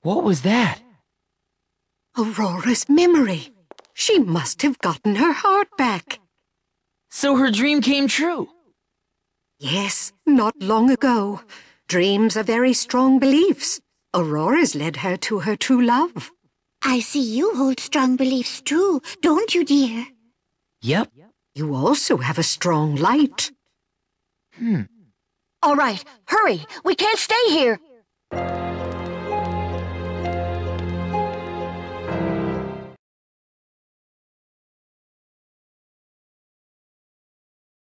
What was that? Aurora's memory. She must have gotten her heart back. So her dream came true. Yes, not long ago. Dreams are very strong beliefs. Aurora's led her to her true love. I see you hold strong beliefs too, don't you, dear? Yep. You also have a strong light. All right, hurry. We can't stay here.